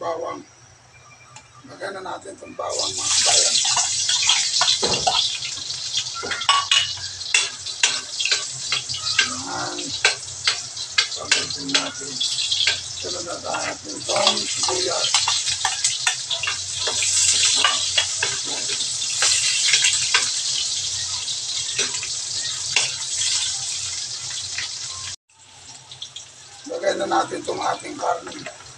bawang. Lagyan na natin itong bawang mga kabayan. Yan. Pagkasin natin. Sunod na natin itong sibuyas. Lagyan na natin itong ating karne.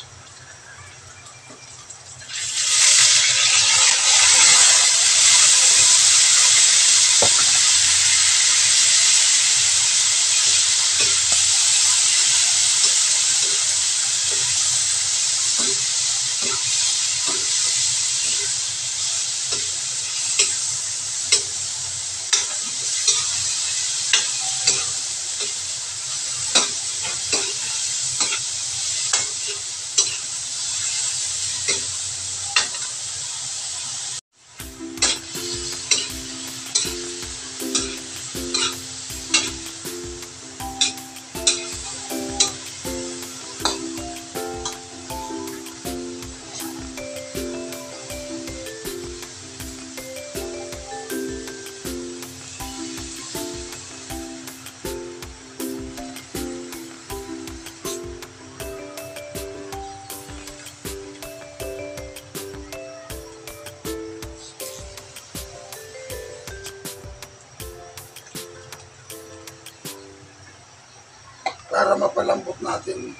Para mapalambot natin,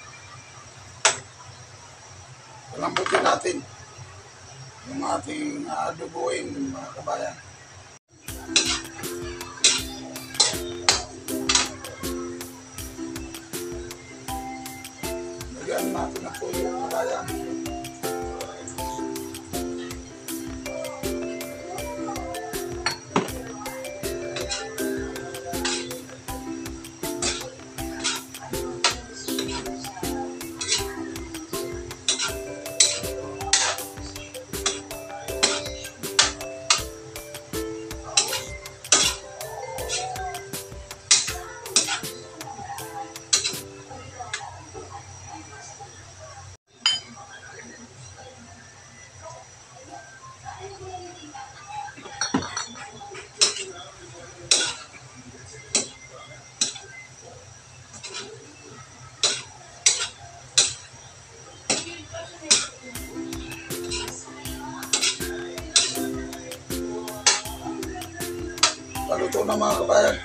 palambutin natin yung ating adoboin mga kabayan. Lagyan natin ang tuyo kabayan. Paluto na mga kabayan.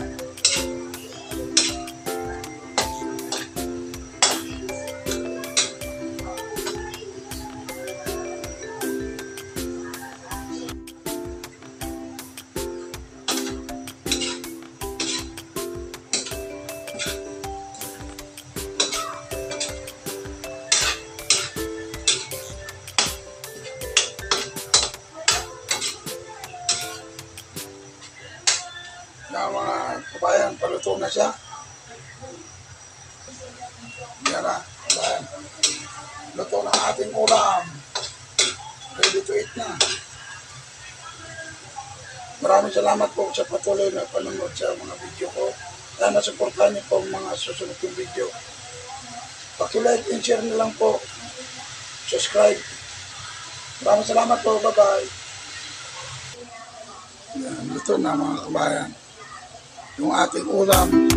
Na mga kabayan, paluto na siya. Yan na, kabayan. Luto na ating ulam. Ready to eat na. Maraming salamat po sa patuloy na panonood sa mga video ko. Sana supportahan niyo po ang mga susunod kong video. Paki-like and share na lang po. Subscribe. Maraming salamat po. Bye-bye. Yan, luto na mga kabayan. Yung ating ulam.